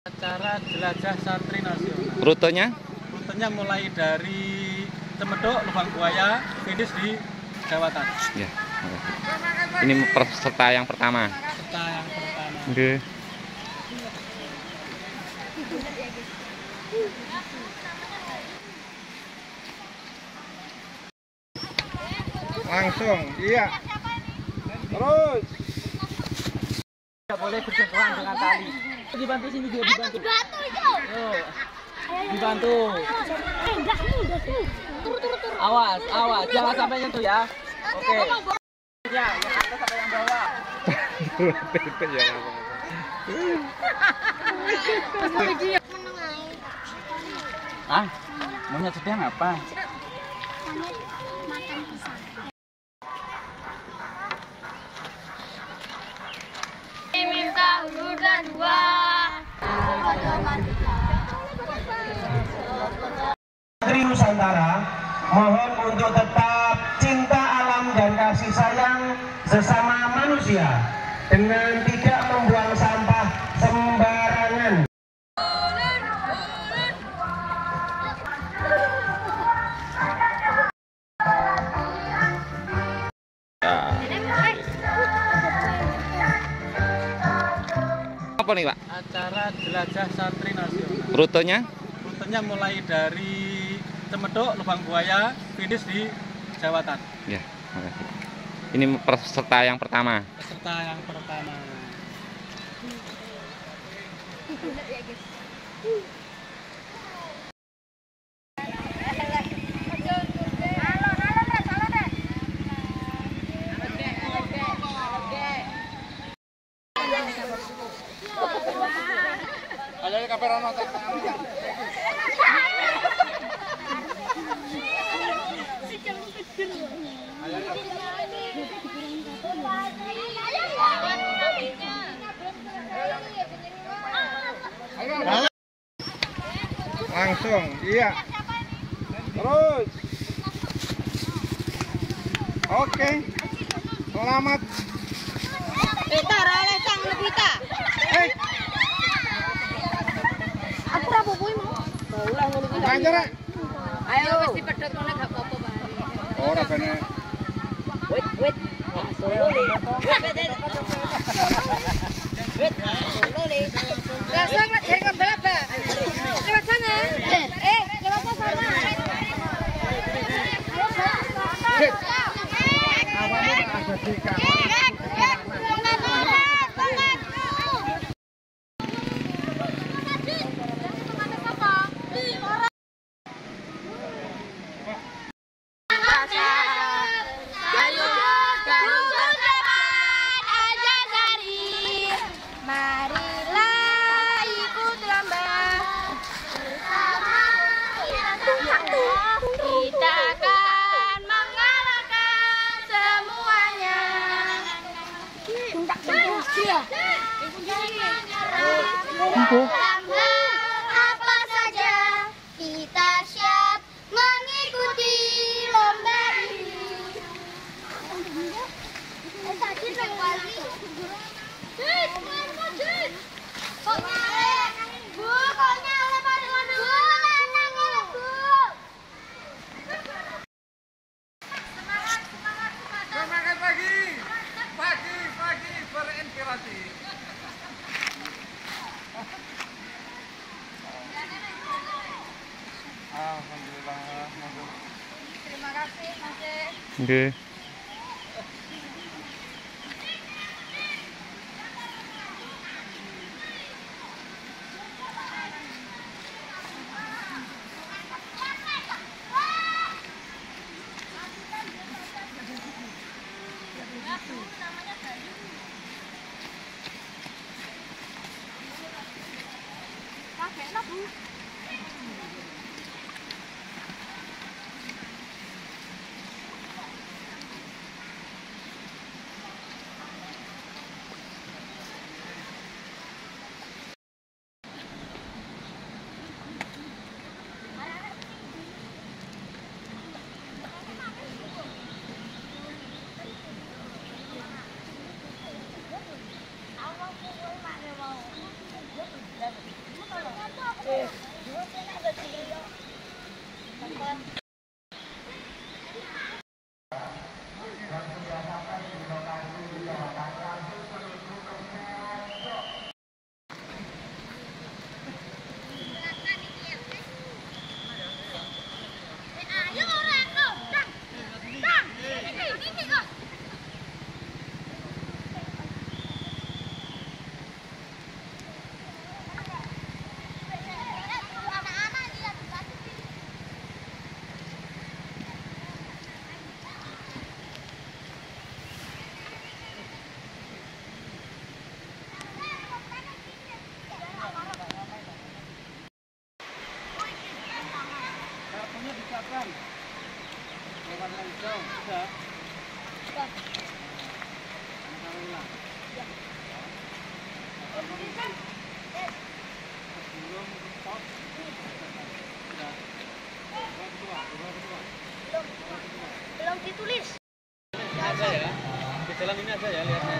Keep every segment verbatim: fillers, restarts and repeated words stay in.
Acara Jelajah Santri Nasional. Rutenya? Rutenya mulai dari Cemedok, Lubang Buaya, finish di Jawatan. Ya. Ini peserta yang pertama. Peserta yang pertama. Oke. Langsung, iya. Terus. Tidak boleh bersentuhan dengan tali. Dibantu sini juga dibantu. Dibantu itu. Yo. Dibantu. Eh, enggak nih, enggak tuh. Turun, turun, turun. Awas, awas, jangan sampai nyentuh ya. Oke. Ya, yang atas sampai yang bawah. Itu ya Ah, maunya sedang apa? Makan pisang. Minta udah dua. Santri Nusantara mohon untuk tetap cinta alam dan kasih sayang sesama manusia dengan tidak membuang sampah sembarangan. Apa nih, Pak? Acara Jelajah Santri Nasional. Rutenya? Rutenya mulai dari Cemedok, Lubang Buaya, finish di Jawatan. Ya. Makasih. Ini peserta yang pertama. Peserta yang pertama. Ayo kamera nonton. Langsung, iya. Terus. Oke. Selamat. Kita oleh sang lebita. Eh, Aku ora bubui mau. Ulah ngono kuwi. lanjut, Rek. Ayo wis dipedhot ngono gak apa-apa, Pak. Ora bener. Wait, wait. Solo le. Wait, solo le. Langsung dari kembali, Pak. Lewat sana. Eh, lewat sana. Awalnya ada di kamar. Marilah ikut lomba bersama kita akan mengalahkan semuanya. Apa saja kita siap mengikuti lomba ini. Eh, tadi lagi. Semangat pagi. Pagi, pagi berinspirasi. Alhamdulillah. Terima kasih, Mas. Oke. Belum ditulis. Ini aja ya. Di jalan ini aja ya lihatnya.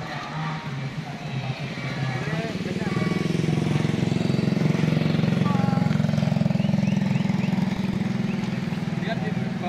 Lihat di bawah.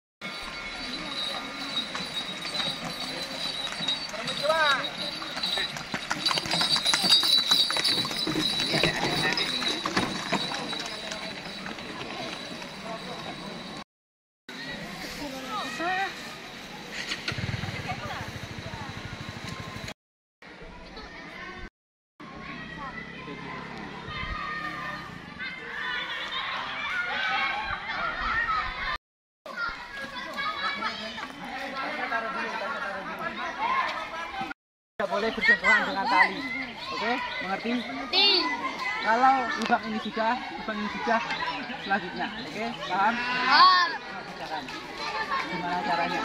Tidak boleh bersentuhan dengan tali. Oke, mengerti? Nanti. Kalau lubang ini sudah, lubang ini sudah, selanjutnya. Oke, paham? Paham. Gimana caranya?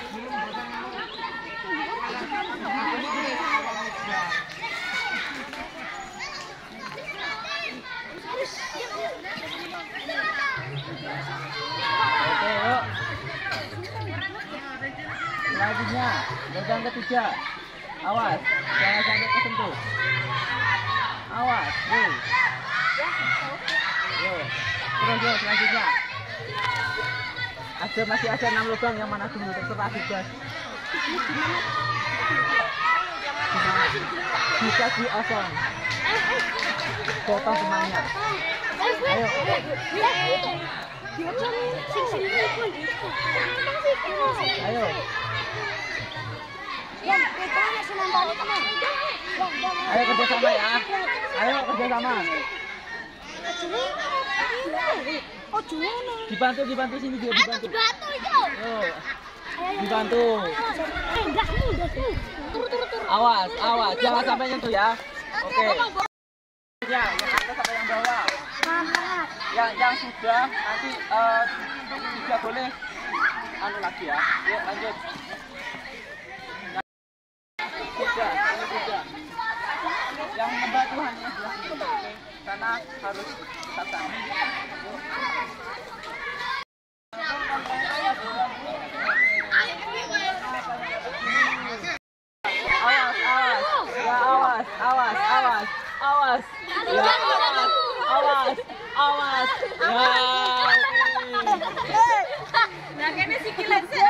Oke, yuk. Selanjutnya, lubang ketiga. Awas, jangan sampai kesentuh. Awas, yo. Yo. Terus yo selanjutnya. Ada masih ada enam lubang, yang mana dulu terserah bebas. Bisa diosong. Potong semuanya. Ayo. Ayo. Ayo kerjasama ya. Ayo kerjasama. Dibantu, dibantu sini juga dibantu. Dibantu itu. Yo. Dibantu. Eh, enggak, udah tuh. Turun, turun, turun. Awas, awas, jangan sampai nyentuh ya. Oke. Ya, yang atas sampai yang bawah. Yang yang sudah nanti eh tidak boleh anu lagi ya. Yuk lanjut. Sudah, ini sudah. Yang membantu hanya sebelah sini, oke? Karena harus pasang. Awas, awas, ya awas, awas, awas, awas, ya awas, awas, awas, ya. Nah, kene sikilan sih.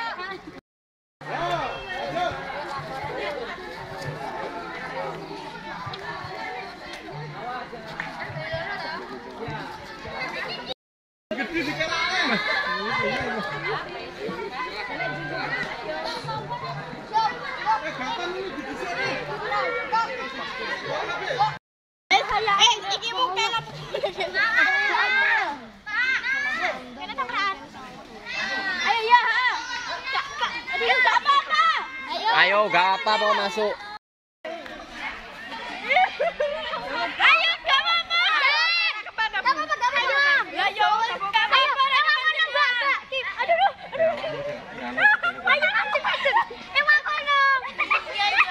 Eh, iki muka lah. Ayo ya. Ayo enggak apa-apa. Ayo, gak apa-apa masuk. Ayo enggak apa-apa. Enggak apa-apa, enggak apa-apa. Ya yo, enggak apa-apa. Ayo, aduh, aduh. Ayo cepat. Emang kono. Iya, iya.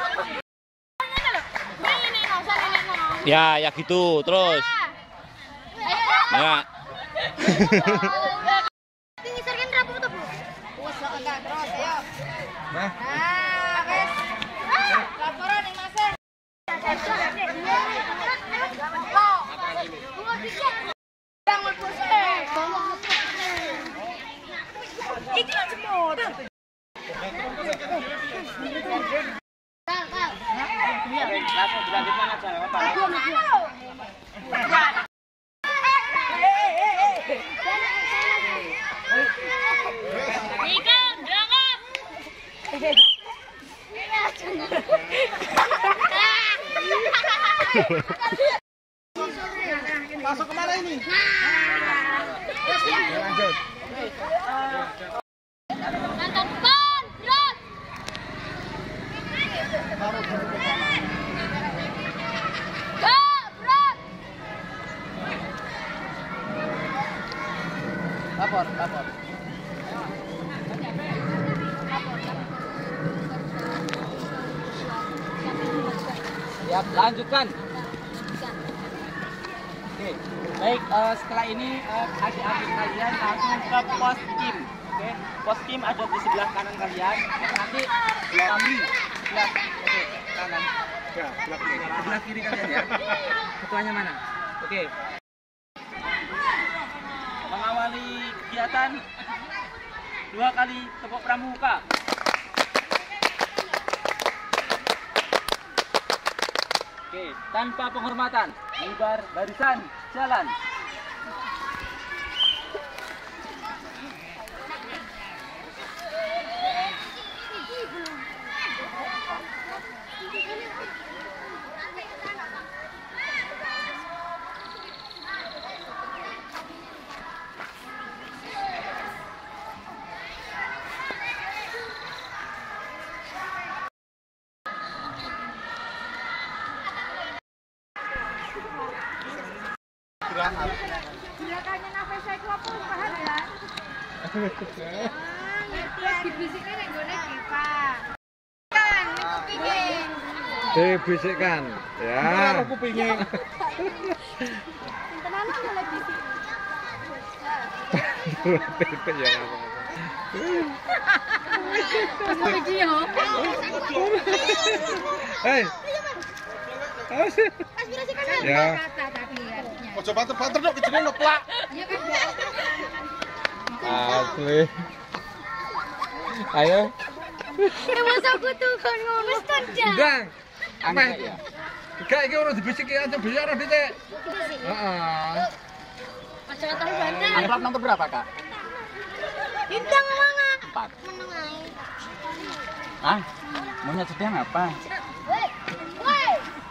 Ini enggak usah nenek. Ya, ya gitu. Terus. Ya. Ngisarkan rambut tuh, Bu. Wes enggak terus, ayo. Nah, Nah, wes. Laporan ning Mas. Langsung dilanjutkan aja, nggak apa-apa. Ikan, berangkat. Masuk kemana ini? Lanjut. Lantai depan, gerak. Gerak, gerak. Lapor, lapor. Siap, lanjutkan. Oke, baik. Uh, setelah ini uh, adik-adik kalian langsung ke pos kim. Oke, pos kim ada di sebelah kanan kalian. Nanti kami sebelah, oke, kanan. Ya, sebelah kiri. Sebelah kiri kalian ya. Ketuanya mana? Oke. Mengawali kegiatan dua kali tepuk pramuka. Oke, tanpa penghormatan, bubar barisan, jalan. Gerakannya nafas saya ku apa paham ya? Ah, dibisiknya nek gone Diva. Kan, kupingin. Dibisikkan. Ya. Kupingnya. Tenan malah bisik. Itu ya apa-apa. Video. Hei. Aspirasi kan Ya. kata tapi artinya. Ojo banter-banter dok, kecilnya ngeplak. Iya kan? Asli. Ayo. Ya masa aku tuh kan ngomong kan ja. Ndang. Angkat ya. Enggak, iki ora dibisiki aja biar ora ditek. Heeh. Macam tahu banter. Amplop nomor berapa, Kak? Bintang mana? Empat. Meneng ae. Ah, maunya sedang apa? Woi. Woi.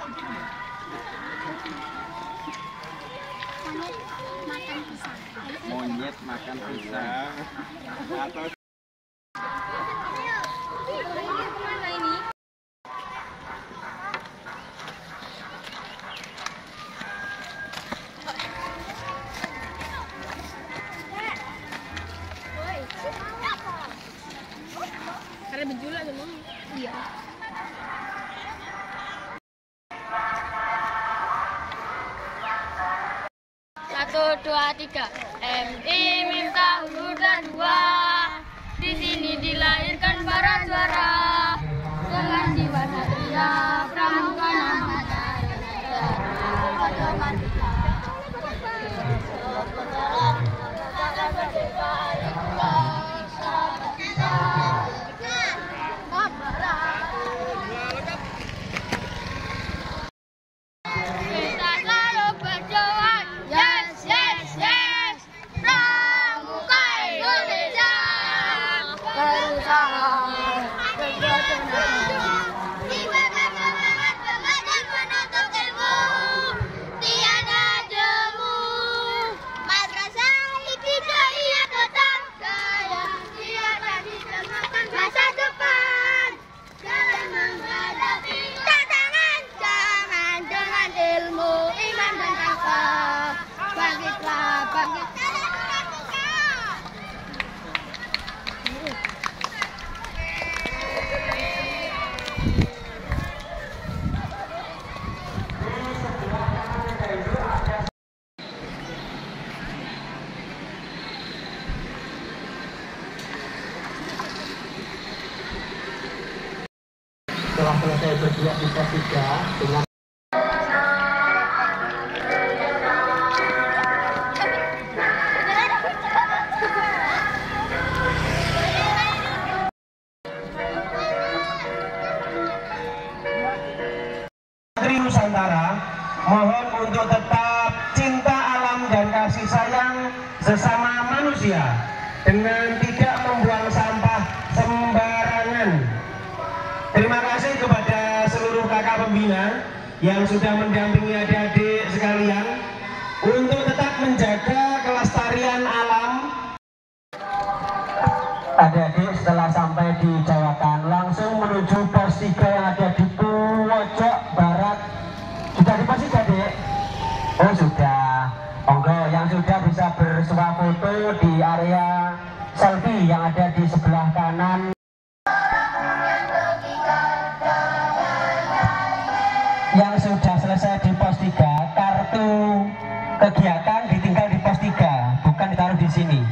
Makan pisang. Monyet makan pisang. Atau Kemana ini? Karena benjula memang. Iya. Satu, dua, tiga. M I minta huruf dan dua. Di sini dilahirkan para juara. Dengan jiwa satria, pramuka namanya. Kita selalu berdoa, yes, yes, yes. Pramuka Indonesia berusaha menuntut ilmu, tiada jemu. Madrasah Ibtidaiyah tetap jaya, tiada disamakan masa depan. Dalam menghadapi tantangan zaman dengan ilmu, iman dan takwa. Bangkitlah, bangkitlah. Setelah selesai bergerak di pos tiga dengan sesama manusia dengan tidak membuang sampah sembarangan. Terima kasih kepada seluruh kakak pembina yang sudah mendampingi adik-adik sekalian untuk tetap menjaga kelestarian alam. Adik-adik setelah sampai di Jawakan langsung menuju pos tiga yang ada di pojok barat. Sudah di pos tiga, Dek? Oh sudah. Monggo yang sudah bisa bersuah foto di area selfie yang ada di sebelah kanan. Yang sudah selesai di pos tiga, kartu kegiatan ditinggal di pos tiga, bukan ditaruh di sini.